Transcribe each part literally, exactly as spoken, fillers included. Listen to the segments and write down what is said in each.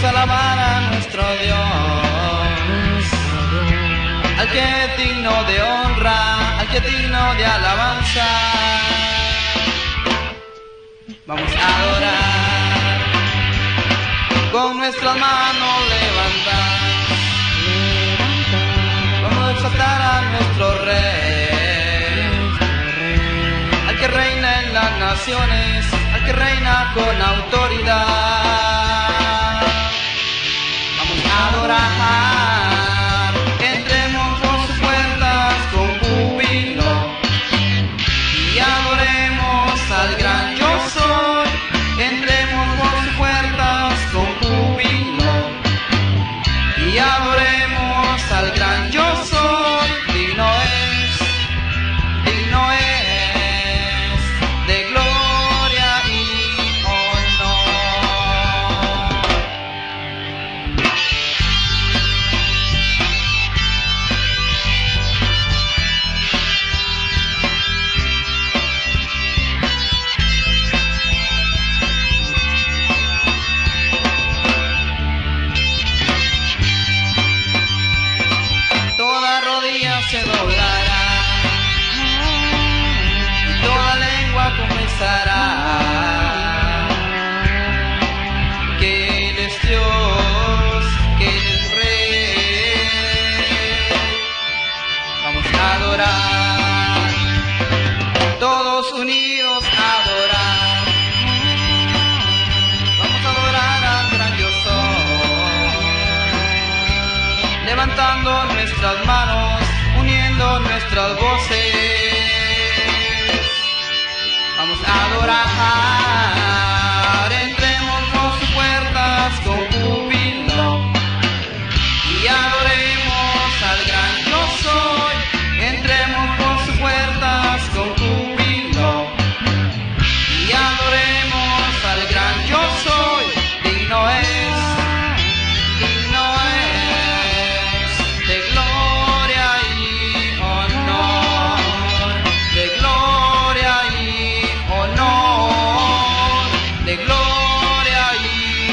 alabar a nuestro Dios, al que es digno de honra, al que es digno de alabanza. Vamos a adorar, con nuestras manos levantar, vamos a exaltar a nuestro Rey, al que reina en las naciones, al que reina con autoridad. Vamos a adorar, entremos por sus puertas con júbilo y adoremos al gran yo soy. Entremos por sus puertas con júbilo y adoremos al gran yo soy. Digno es, digno es de gloria y honor. Toda rodilla se doblará y toda lengua confesará que Él es Dios, que Él es Rey. Vamos a adorar, todos unidos a adorar. Vamos a adorar al gran yo soy, levantando nuestras manos, uniendo nuestras voces. Vamos a adorar, entremos por sus puertas con júbilo y adoremos al gran yo soy. Entremos por sus puertas con júbilo y adoremos al gran yo soy. Digno es, digno es de gloria y honor, de gloria y honor, de gloria y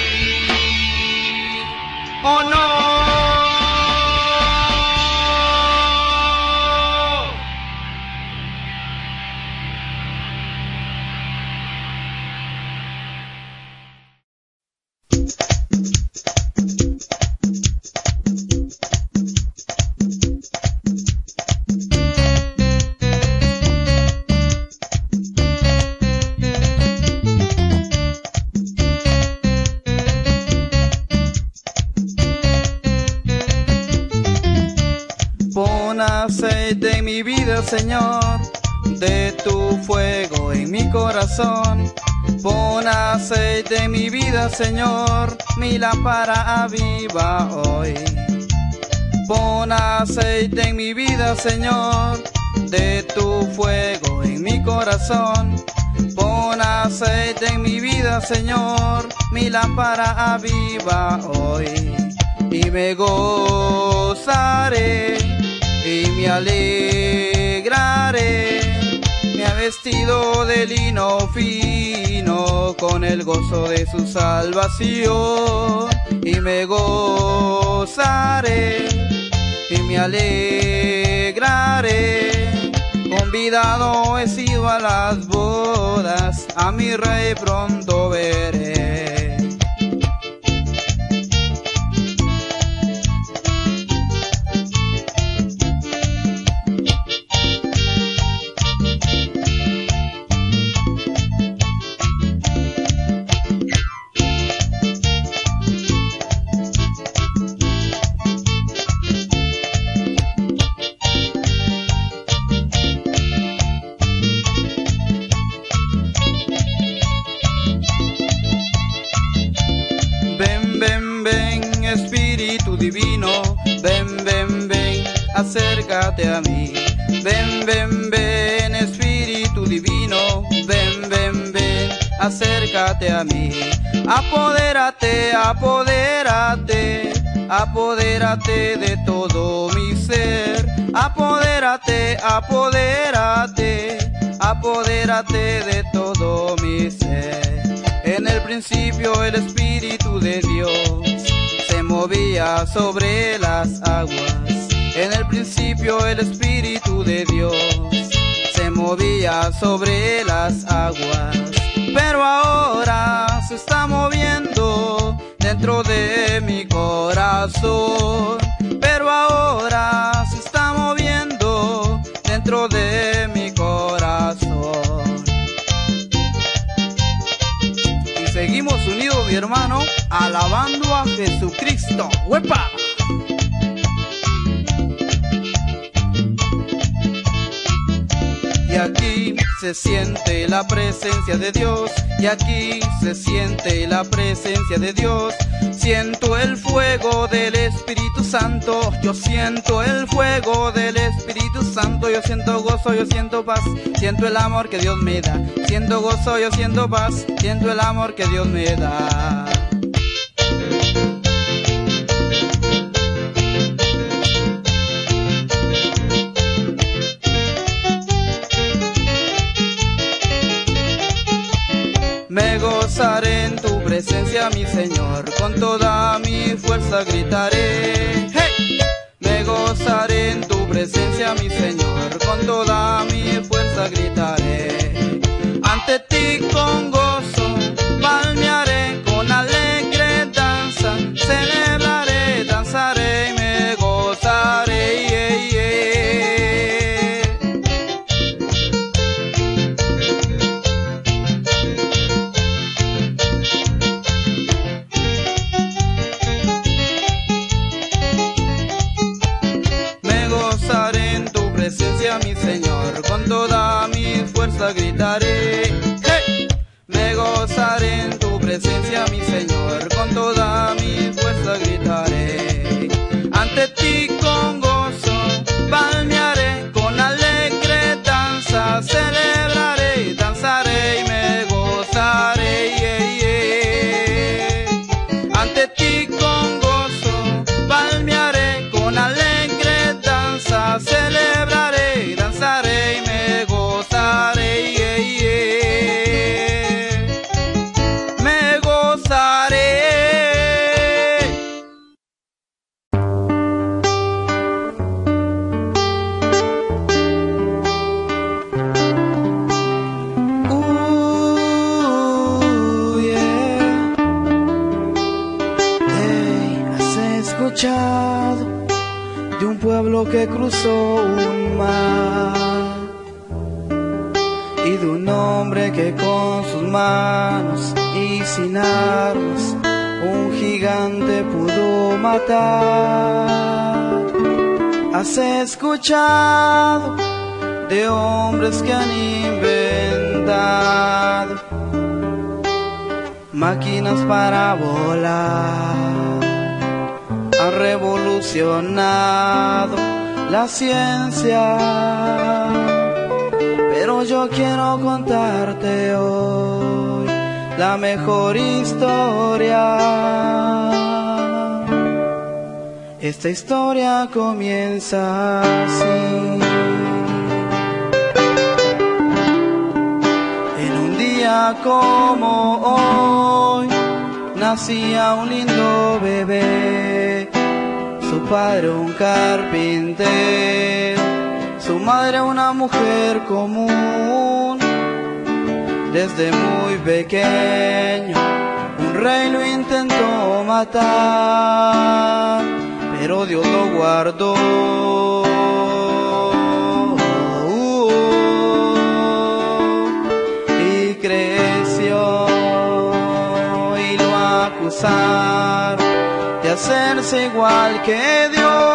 honor. Pon aceite en mi vida, Señor, de tu fuego en mi corazón. Pon aceite en mi vida, Señor, mi lámpara aviva hoy. Pon aceite en mi vida, Señor, de tu fuego en mi corazón. Pon aceite en mi vida, Señor, mi lámpara aviva hoy. Y me gozaré y me alegraré, me ha vestido de lino fino con el gozo de su salvación. Y me gozaré y me alegraré, convidado he sido a las bodas, a mi Rey pronto veré. Espíritu divino, ven, ven, ven, acércate a mí. Ven, ven, ven, Espíritu divino, ven, ven, ven, acércate a mí. Apodérate, apodérate, apodérate de todo mi ser. Apodérate, apodérate, apodérate de todo mi ser. En el principio el Espíritu de Dios movía sobre las aguas. En el principio el Espíritu de Dios se movía sobre las aguas, pero ahora se está moviendo dentro de mi corazón. Pero ahora se está moviendo dentro de mi corazón. Y seguimos unidos, mi hermano, alabando a Jesucristo. ¡Huepa! Y aquí se siente la presencia de Dios, y aquí se siente la presencia de Dios. Siento el fuego del Espíritu Santo, yo siento el fuego del Espíritu Santo. Yo siento gozo, yo siento paz, siento el amor que Dios me da. Siento gozo, yo siento paz, siento el amor que Dios me da. Me gozaré en tu presencia, mi Señor, con toda mi fuerza gritaré. ¡Hey! Me gozaré en tu presencia, mi Señor, con toda mi fuerza gritaré. Ante ti con gozo palmearé, con alegre danza celebraré, danzaré y me gozaré. Yeah, yeah. Mi Señor, con toda mi fuerza gritaré. ¡Hey! Me gozaré en tu presencia, mi Señor, con toda mi fuerza gritaré. Ante ti con gozo palmearé, con alegre danza celebraré, danzaré y me gozaré. Yeah, yeah. Ante ti con gozo palmearé, con alegre danza celebraré, danzaré y me gozaré, yeah, yeah. Me gozaré. Uh, yeah. Hey, ¿has escuchado de un pueblo que cruzó un mar, y de un hombre que con sus manos y sin armas un gigante pudo matar? ¿Has escuchado de hombres que han inventado máquinas para volar? Han revolucionado la ciencia, pero yo quiero contarte hoy la mejor historia. Esta historia comienza así. En un día como hoy nacía un lindo bebé, su padre un carpintero, su madre una mujer común. Desde muy pequeño un rey lo intentó matar, pero Dios lo guardó. Y creció y lo acusaron de hacerse igual que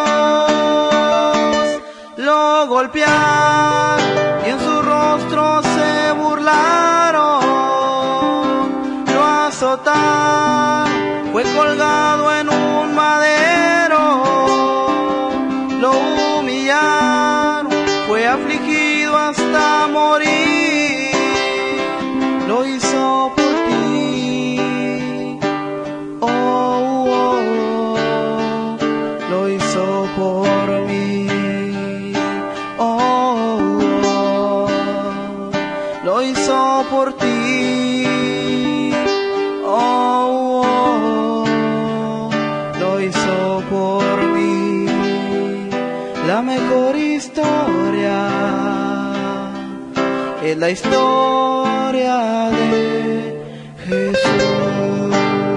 Dios. Lo golpearon y en su rostro se burlaron. Lo azotaron, fue colgado en un madero. Lo humillaron, fue afligido hasta morir. Lo hizo por ti. Oh, oh, oh. Lo hizo por mí. Oh, oh. Lo hizo por ti. Oh, oh. Lo hizo historia, es la historia de Jesús.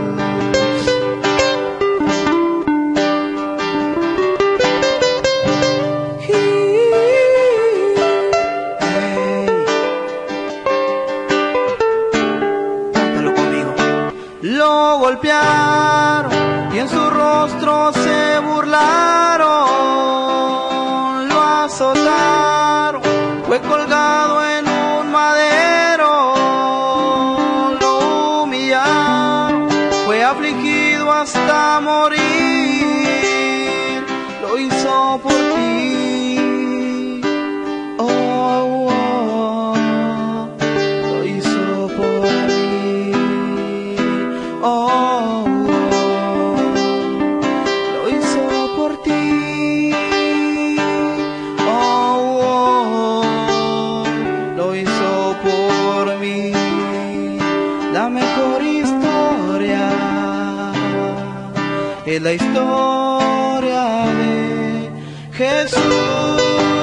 Lo golpearon y en su rostro se burlaron, lo azotaron, fue colgado en un madero, lo humillaron, fue afligido hasta morir, lo hizo por ti, oh, oh, lo hizo por mí. Oh, oh, lo hizo por ti. Oh, oh, lo hizo por mí. La mejor historia es la historia de Jesús.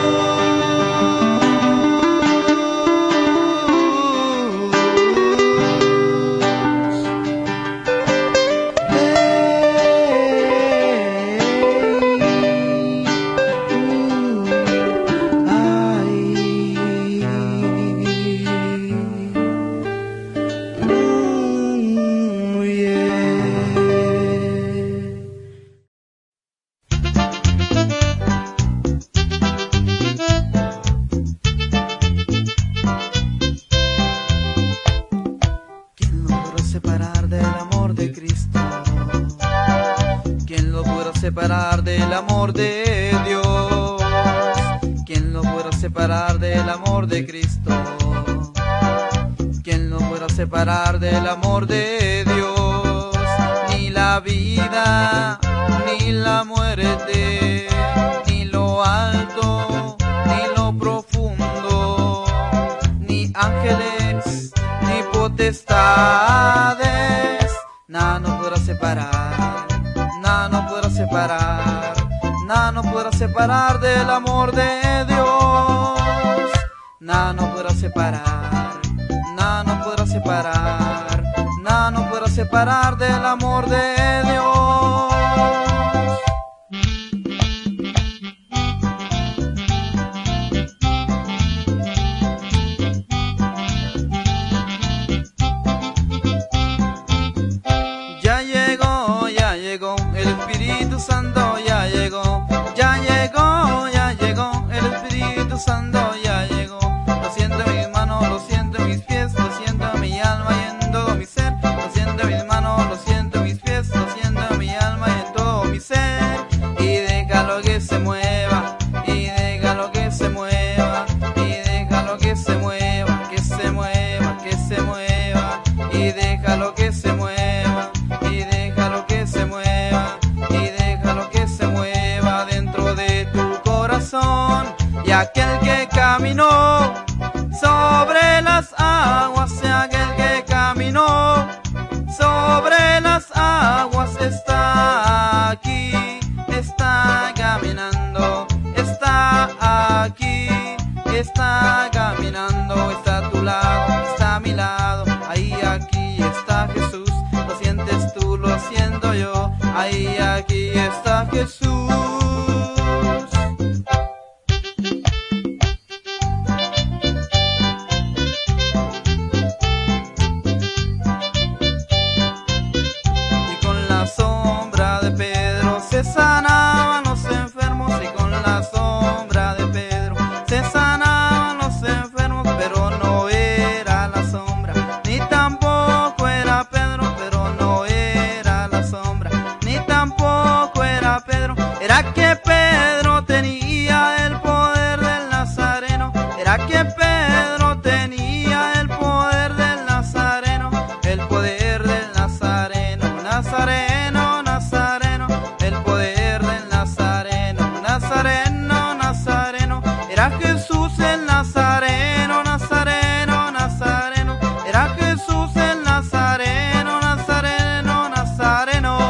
Separar del amor de Dios, ¿quién lo podrá separar del amor de Cristo? ¿Quién lo podrá separar del amor de Dios? Ni la vida, ni la muerte, ni lo alto, ni lo profundo, ni ángeles, ni potestades, nada nos podrá separar. Nada nos podrá separar, nada nos podrá separar del amor de Dios. Nada nos podrá separar, nada nos podrá separar, nada nos podrá separar del amor de Dios. Ya llegó, ya llegó, el Espíritu Santo ya llegó, ya llegó, ya llegó, el Espíritu Santo ya llegó. Lo siento en mis manos, lo siento en mis pies, lo siento en mi alma y en todo mi ser. Lo siento en mis manos, lo siento en mis pies, lo siento en mi alma y en todo mi ser. Y déjalo que se mueva, y déjalo que se mueva, y déjalo que se mueva, que se mueva, que se mueva, y déjalo que se mueva, y déjalo que se mueva, y déjalo que se mueva dentro de tu corazón. Y aquel que caminó sobre las aguas, y aquel que caminó sobre las aguas está aquí, está caminando, está aquí, está caminando, está a tu lado, está a mi lado, ahí aquí está Jesús. Lo sientes tú, lo siento yo, ahí aquí está Jesús. Y con la sombra de Pedro se sanaban los enfermos, y con la sombra de Pedro se sanaban los enfermos, pero no era la sombra, ni tampoco era Pedro, pero no era la sombra, ni tampoco era Pedro. Era que Pedro tenía el poder del Nazareno, era que Pedro tenía el poder del Nazareno, el poder del Nazareno, Nazareno, Nazareno, el poder del Nazareno, Nazareno, Nazareno. Era Jesús el Nazareno, Nazareno, Nazareno, era Jesús el Nazareno, Nazareno, Nazareno.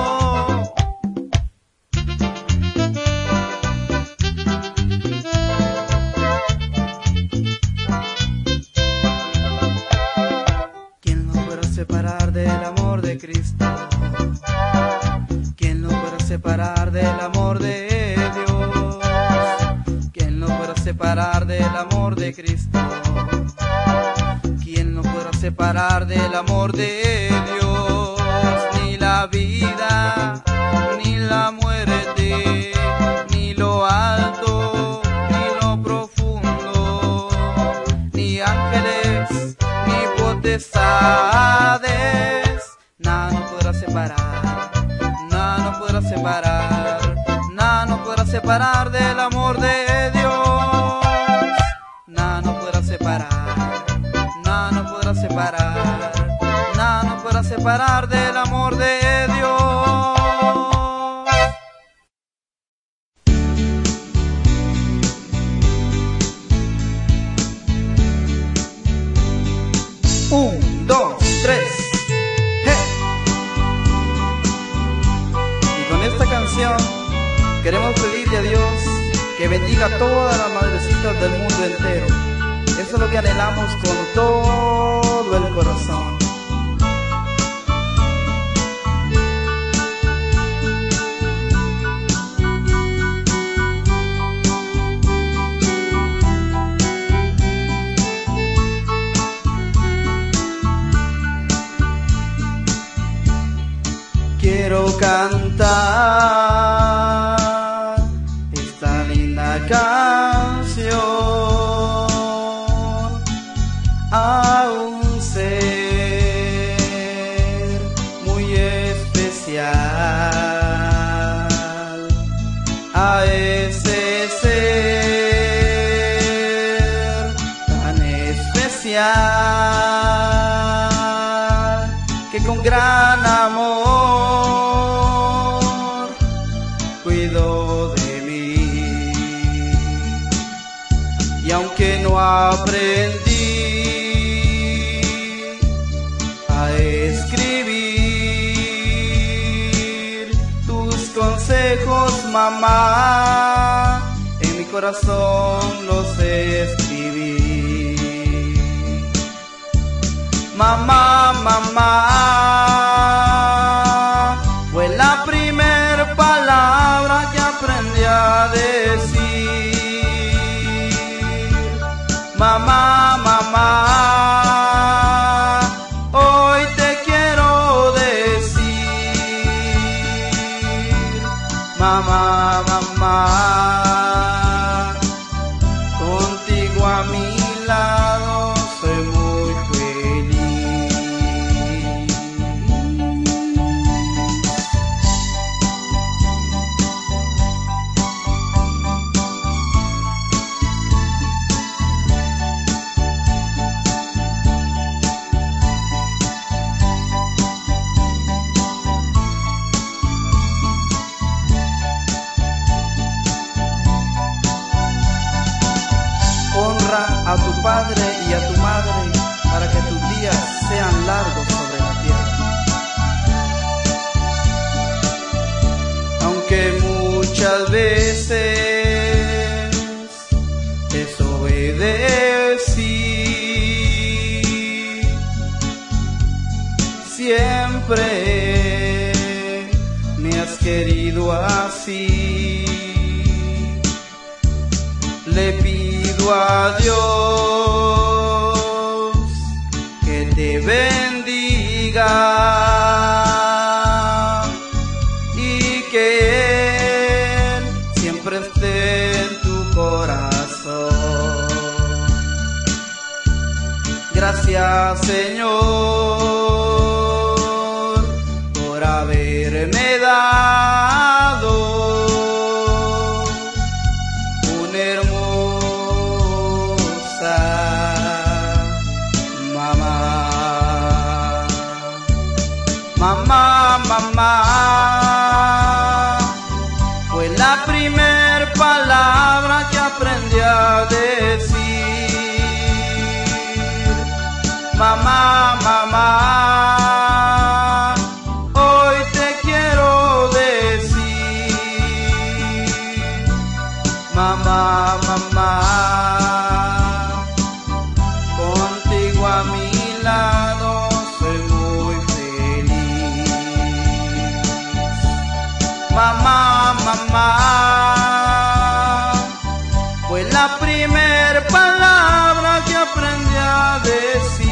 separar del amor de Cristo? ¿Quién nos podrá separar del amor de Dios? Ni la vida, ni la muerte, ni lo alto, ni lo profundo, ni ángeles, ni potestades. Nada nos podrá separar, nada nos podrá separar, nada nos podrá separar del amor de Dios. Nada nos podrá separar, nada nos podrá separar, nada nos podrá separar del amor de Dios. Un, dos, tres. Y con esta canción queremos pedirle a Dios que bendiga a todas las madrecitas del mundo entero. Eso es lo que anhelamos con todo el corazón. Quiero cantar esta linda canción a un ser muy especial, a ese ser tan especial que con gran amor cuidó de mí. Y aunque no aprendí a escribir tus consejos, mamá, en mi corazón los escribí. Mamá, mamá, fue la primer palabra que aprendí a decir. Mamá, mamá, hoy te quiero decir. Mamá, mamá, contigo a mi lado soy muy feliz. Honra a tu padre y a tu madre para que tus días sean largos sobre la tierra. Aunque muchas veces desobedecí, siempre me has querido así. Le pido a Dios que te bendiga y que Él siempre esté en tu corazón. Gracias, Señor, por haberme dado mamá, mamá, fue la primer palabra que aprendí a decir. Mamá, mamá, aprendí a decir,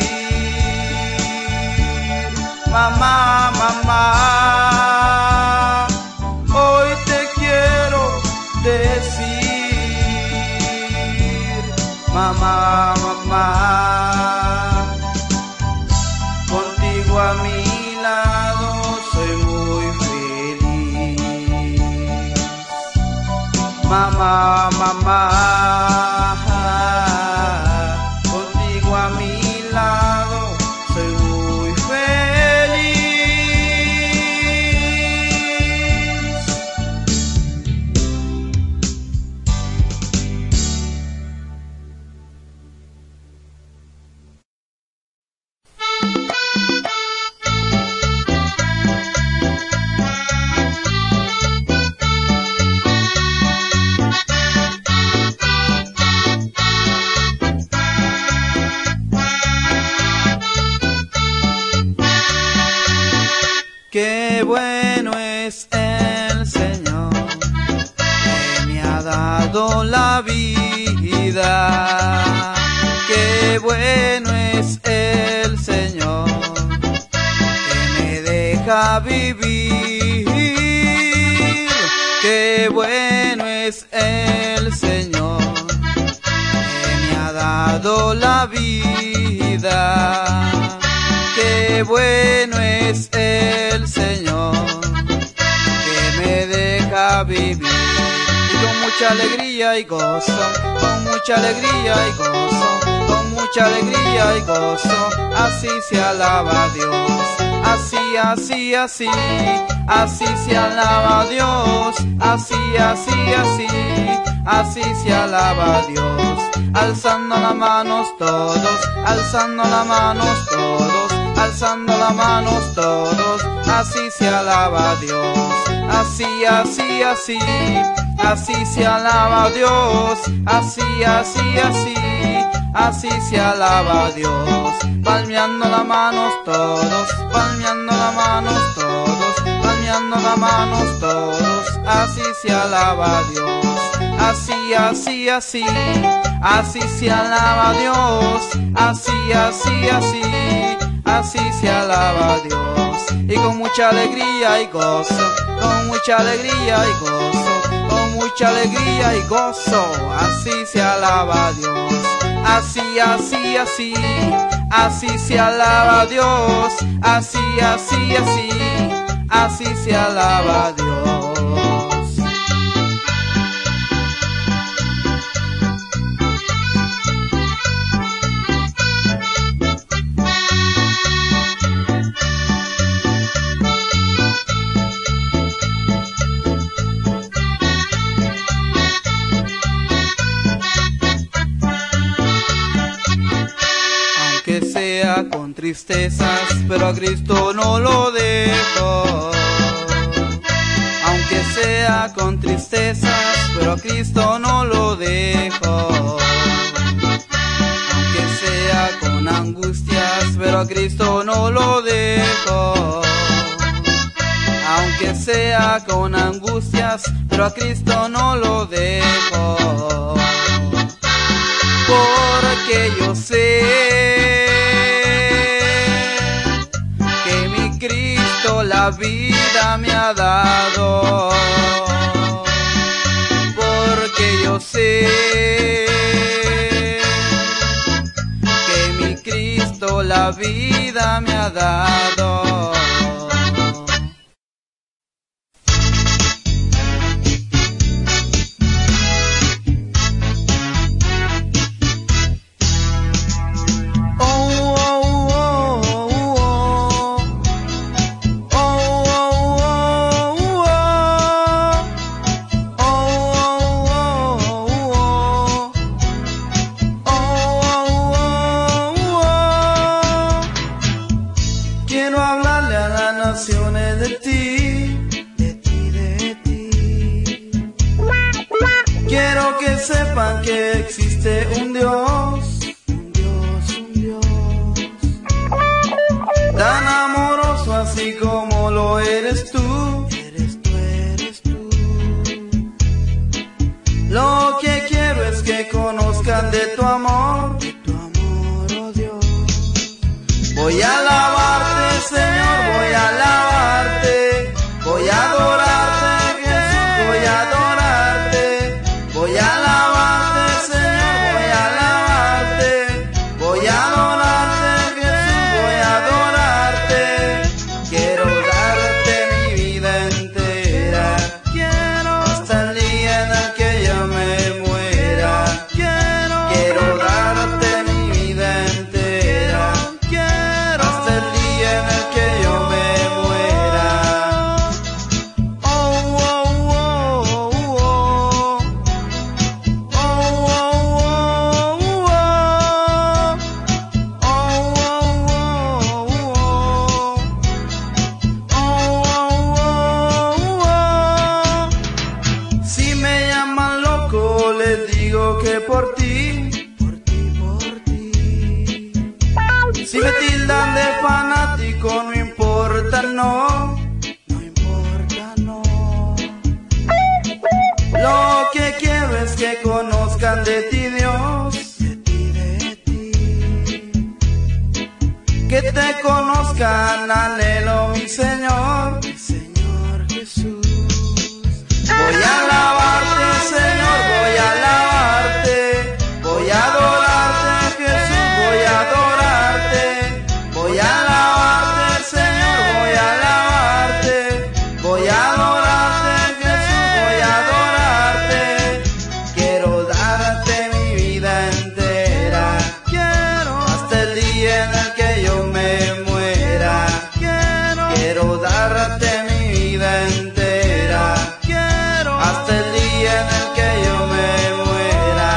mamá, mamá, hoy te quiero decir, mamá, mamá, contigo a mi lado soy muy feliz, mamá, mamá, contigo a mi lado soy muy feliz. Qué bueno es el Señor, que me ha dado la vida. Qué bueno es el Señor, que me deja vivir. Qué bueno es el Señor, que me ha dado la vida. Qué bueno es el Señor, que me deja vivir. Y con mucha alegría y gozo, con mucha alegría y gozo, con mucha alegría y gozo, así se alaba a Dios. Así, así, así, así se alaba a Dios. Así, así, así, así se alaba a Dios. Alzando las manos todos, alzando las manos todos, alzando las manos todos, así se alaba a Dios. Así, así, así, así se alaba a Dios. Así, así, así, así se alaba a Dios. Palmeando las manos todos, palmeando las manos todos, palmeando las manos todos, así se alaba a Dios. Así, así, así, así se alaba a Dios. Así, así, así, así se alaba a Dios. Y con mucha alegría y gozo, con mucha alegría y gozo, con mucha alegría y gozo, así se alaba a Dios. Así, así, así, así se alaba a Dios. Así, así, así, así se alaba a Dios. Con tristezas, pero a Cristo no lo dejo. Aunque sea con tristezas, pero a Cristo no lo dejo. Aunque sea con angustias, pero a Cristo no lo dejo. Aunque sea con angustias, pero a Cristo no lo dejo. Porque yo sé Cristo la vida me ha dado, porque yo sé que mi Cristo la vida me ha dado. Sepan que existe un Dios, un Dios, un Dios, tan amoroso así como lo eres tú, eres tú, eres tú. Lo que quiero es que conozcan de tu amor, de tu Voy a alabarte, Señor, voy a alabarte, voy a adorarte, Jesús, voy a adorarte, voy a alabarte, Señor, voy a alabarte, voy a adorarte, Jesús, voy a adorarte. Quiero darte mi vida entera, quiero hasta el día en el que yo me muera. Quiero, quiero darte mi vida entera, quiero hasta el día en el que yo me muera. Oh, oh, oh, oh, oh, oh, oh, oh. Si me llaman loco, les digo que por ti, por ti, por ti. Si me tildan de fanático, no importa, no, no importa, no. Lo que quiero es que conozcan de ti, Dios, de ti, de ti. Que te conozcan, anhelo, mi Señor, mi Señor Jesús. Voy a alabarte, Señor, voy a alabarte, voy a adorarte, Jesús, voy a adorarte, voy a alabarte, Señor, voy a alabarte, voy a adorarte, Jesús, voy a adorarte. Quiero darte mi vida entera, quiero hasta el día en el que yo me muera. Quiero, quiero darte mi vida entera, hasta el día en el que yo me muera.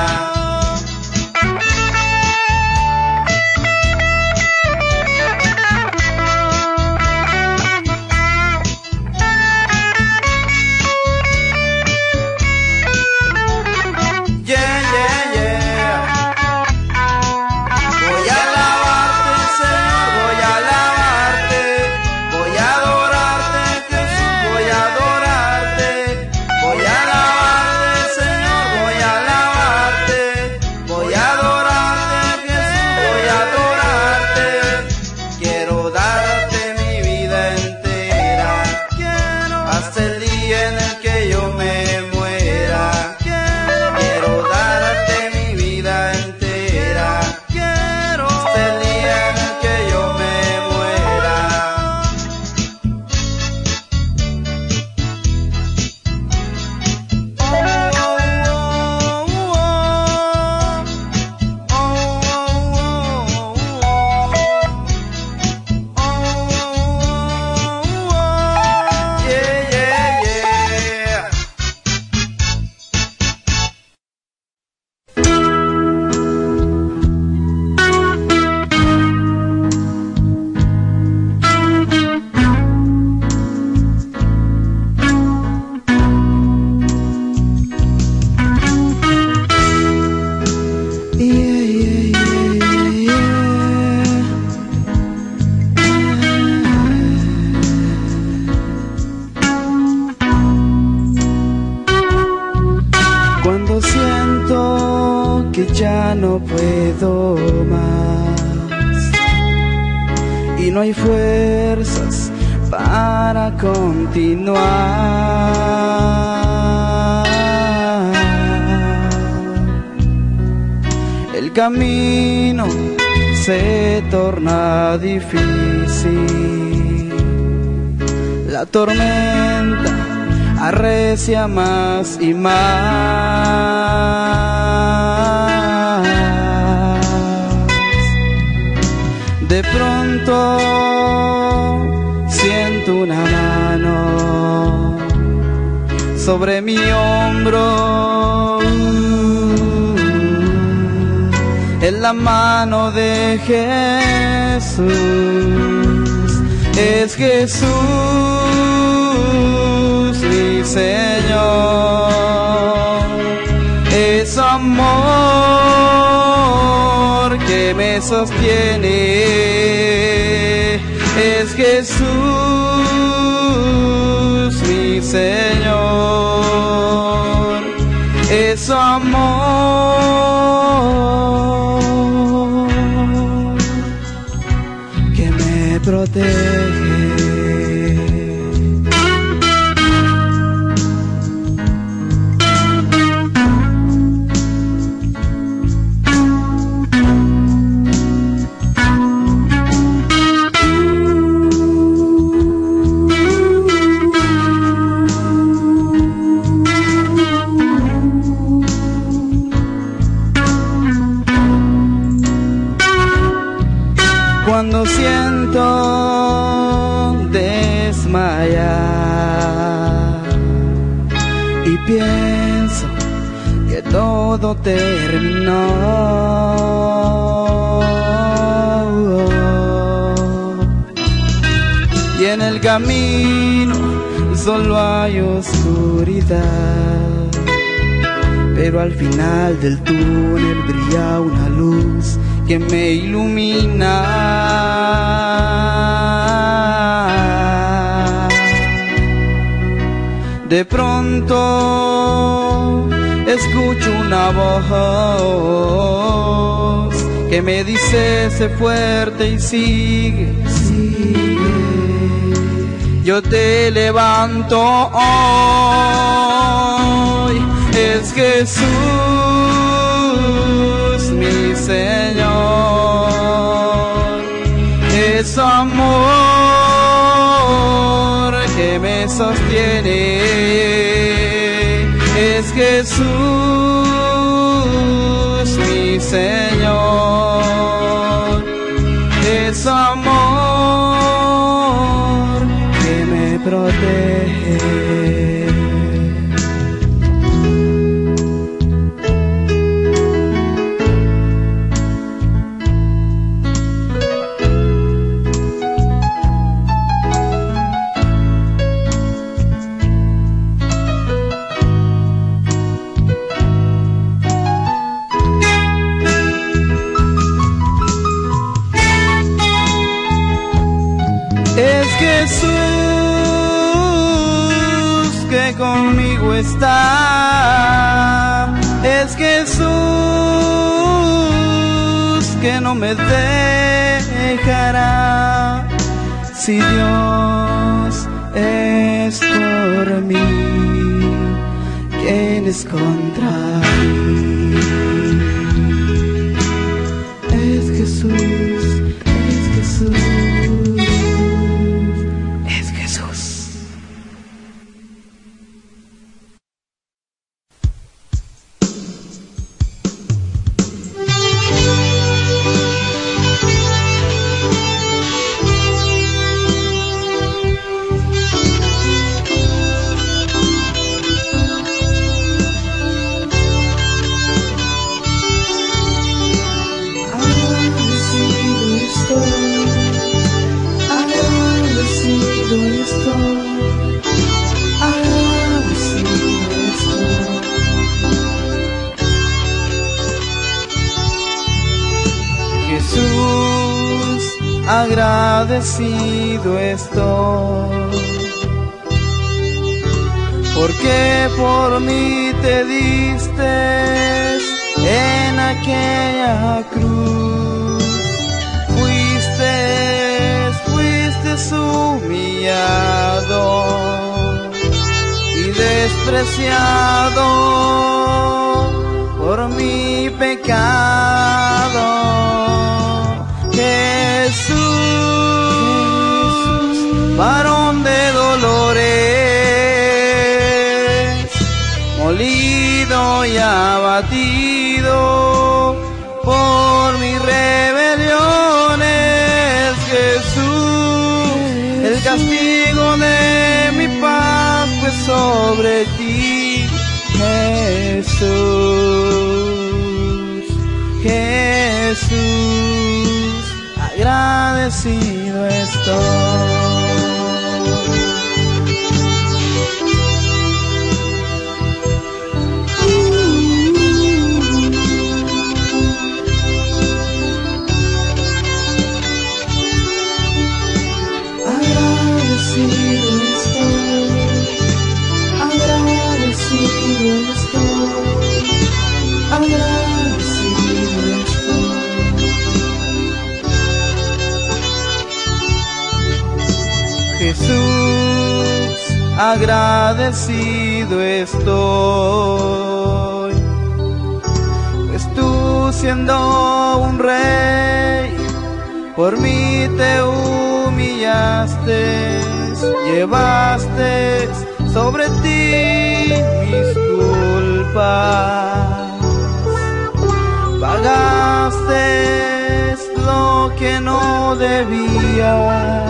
Yeah, yeah, yeah. Voy a alabarte, Señor, voy a alabarte, voy a adorarte, Jesús, voy a adorarte. Voy a alabarte, Señor, voy a alabarte, voy a adorarte, Jesús, voy a adorarte. Quiero darte mi vida entera, quiero hasta el día en el que yo me muera. Quiero darte mi vida entera, quiero hasta el día en el que yo me muera. Yeah, yeah, yeah. Yeah, yeah, yeah, yeah. Cuando siento que ya no puedo más y no hay fuerzas para continuar, el camino se torna difícil, la tormenta arrecia más y más. De pronto siento una mano sobre mi hombro, en la mano de Jesús. Es Jesús mi Señor, es amor que me sostiene. Es Jesús mi Señor, es amor que cuando siento desmayar y pienso que todo terminó, y en el camino solo hay oscuridad, pero al final del túnel brilla una luz que me ilumina. De pronto escucho una voz que me dice: sé fuerte y sigue, sigue. Yo te levanto hoy, es Jesús mi Señor, es su amor que me sostiene, es Jesús mi Señor, es su amor que me protege. Es Jesús que conmigo está, es Jesús que no me dejará. Si Dios es por mí, ¿quién es contra mí? Es Jesús, es Jesús. Jesús, agradecido estoy, porque por mí te diste en aquella cruz. Fuiste, fuiste humillado y despreciado por mi pecado. Jesús, varón de dolores, molido y abatido por mis rebeliones. Jesús, el castigo de mi paz fue sobre ti. Jesús, Jesús, agradecido estoy. Agradecido estoy, agradecido estoy, agradecido estoy. Jesús, agradecido estoy, pues tú siendo un rey, por mí te humillaste, llevaste sobre ti mis culpas, pagaste lo que no debía.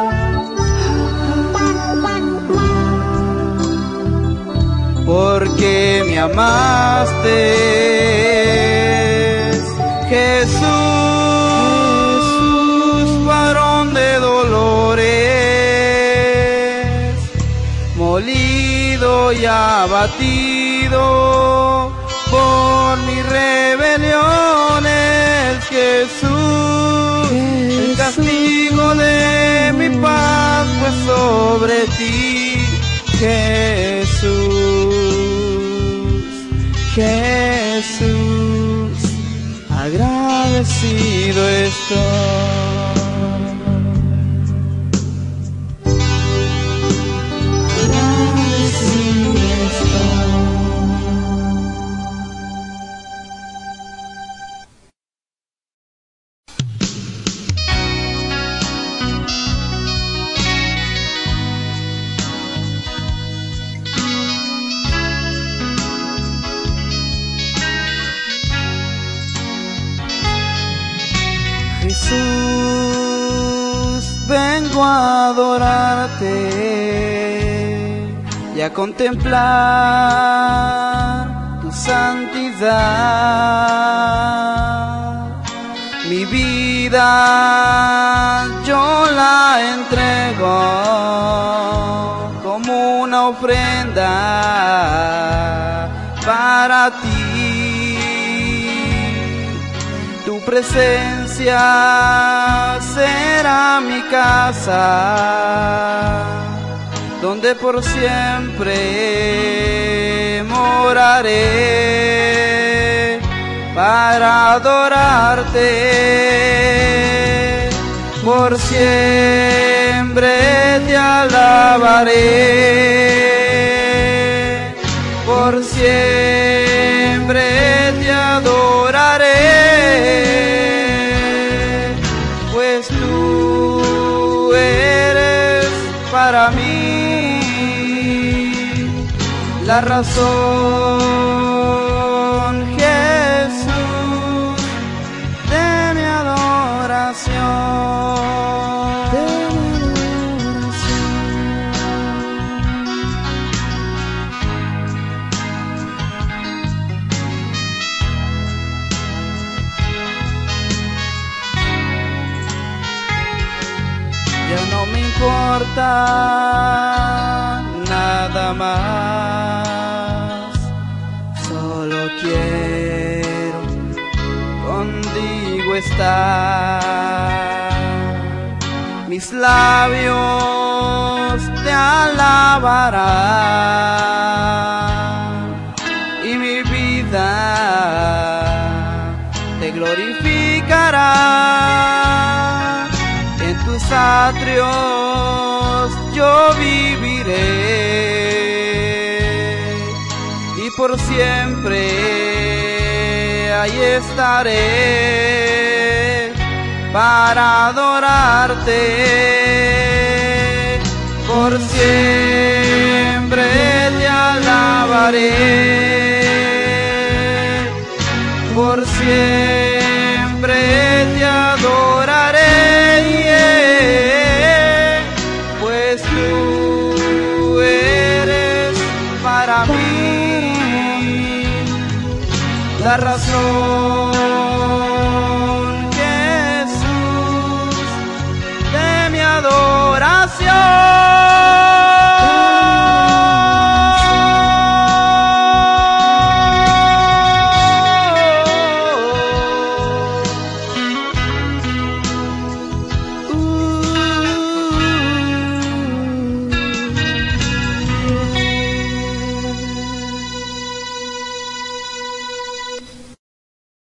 Porque me amaste, Jesús, varón de dolores, molido y abatido por mis rebeliones, Jesús, el castigo de mi paz fue sobre ti, Jesús. Jesús, agradecido estoy. Agradecido estoy. Jesús, vengo a adorarte y a contemplar tu santidad. Mi vida yo la entrego como una ofrenda para ti. Tu presencia será mi casa, donde por siempre moraré para adorarte. Por siempre te alabaré, por siempre te adoraré. Pues tú eres para mí la razón, Jesús, de mi adoración, de mi adoración. Ya no me importa nada más, solo quiero contigo estar. Mis labios te alabarán y mi vida te glorificará. En tus atrios yo viviré y por siempre ahí estaré para adorarte. Por siempre te alabaré, por siempre te adoraré. Pues tú eres para mí la razón,